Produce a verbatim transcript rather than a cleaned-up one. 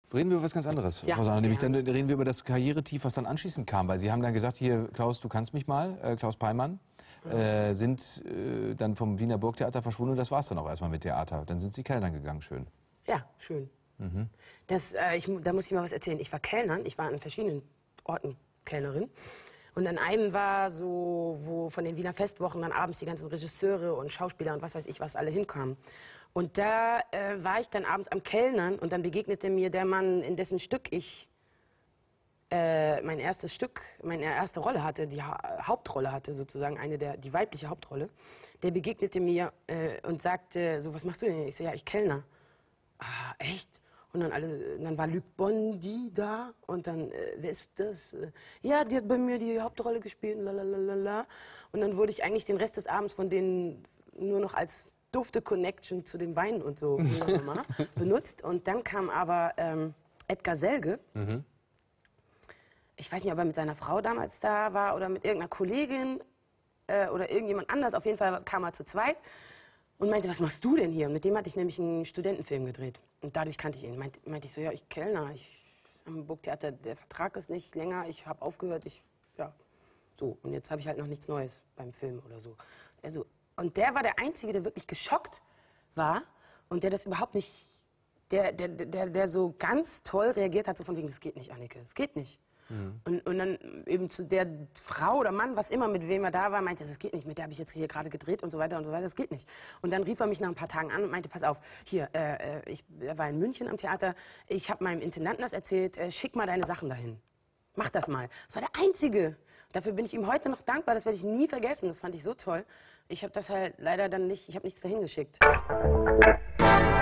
Reden wir über was ganz anderes, Ja, Frau Sahner. Nämlich gerne. dann reden wir über das Karrieretief, was dann anschließend kam. Weil Sie haben dann gesagt, hier, Klaus, du kannst mich mal, äh, Klaus Peimann, äh, sind äh, dann vom Wiener Burgtheater verschwunden und das war es dann auch erstmal mit Theater. Dann sind Sie Kellnern gegangen, schön. Ja, schön. Mhm. Das, äh, ich, da muss ich mal was erzählen. Ich war Kellnerin, ich war an verschiedenen Orten Kellnerin. Und an einem war so, wo von den Wiener Festwochen dann abends die ganzen Regisseure und Schauspieler und was weiß ich was alle hinkamen. Und da äh, war ich dann abends am Kellnern und dann begegnete mir der Mann, in dessen Stück ich äh, mein erstes Stück, meine erste Rolle hatte, die ha Hauptrolle hatte sozusagen, eine der, die weibliche Hauptrolle. Der begegnete mir äh, und sagte so, was machst du denn? Ich so, ja, ich Kellner. Ah, echt? Und dann, alle, dann war Luc Bondy da und dann, äh, wer ist das? Ja, die hat bei mir die Hauptrolle gespielt, lalalala. Und dann wurde ich eigentlich den Rest des Abends von denen nur noch als dufte Connection zu dem Wein und so wie auch immer benutzt. Und dann kam aber ähm, Edgar Selge. Mhm. Ich weiß nicht, ob er mit seiner Frau damals da war oder mit irgendeiner Kollegin äh, oder irgendjemand anders. Auf jeden Fall kam er zu zweit. Und meinte, was machst du denn hier? Und mit dem hatte ich nämlich einen Studentenfilm gedreht. Und dadurch kannte ich ihn. Meinte, meinte ich so, ja, ich Kellner, ich am Burgtheater, der Vertrag ist nicht länger, ich habe aufgehört, ich, ja, so. Und jetzt habe ich halt noch nichts Neues beim Film oder so. Also, und der war der Einzige, der wirklich geschockt war und der das überhaupt nicht, der, der, der, der so ganz toll reagiert hat, so von wegen, das geht nicht, Anneke, das geht nicht. Mhm. Und, und dann eben zu der Frau oder Mann, was immer, mit wem er da war, meinte, das geht nicht, mit der habe ich jetzt hier gerade gedreht und so weiter und so weiter, das geht nicht. Und dann rief er mich nach ein paar Tagen an und meinte, pass auf, hier, äh, ich er war in München am Theater, ich habe meinem Intendanten das erzählt, äh, schick mal deine Sachen dahin. Mach das mal. Das war der Einzige. Dafür bin ich ihm heute noch dankbar, das werde ich nie vergessen, das fand ich so toll. Ich habe das halt leider dann nicht, ich habe nichts dahin geschickt.